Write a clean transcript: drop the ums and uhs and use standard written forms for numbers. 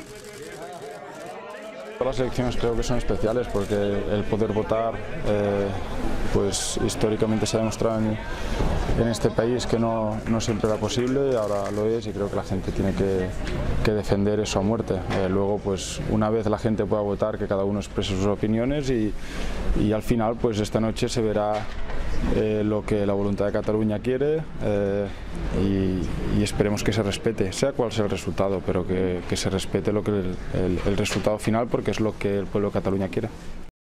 Todas las elecciones creo que son especiales porque el poder votar, pues históricamente se ha demostrado en este país que no siempre era posible, ahora lo es y creo que la gente tiene que defender eso a muerte. Luego, pues una vez la gente pueda votar, que cada uno exprese sus opiniones y al final, pues esta noche se verá lo que la voluntad de Cataluña quiere y esperemos que se respete, sea cual sea el resultado, pero que se respete el resultado final porque es lo que el pueblo de Cataluña quiere.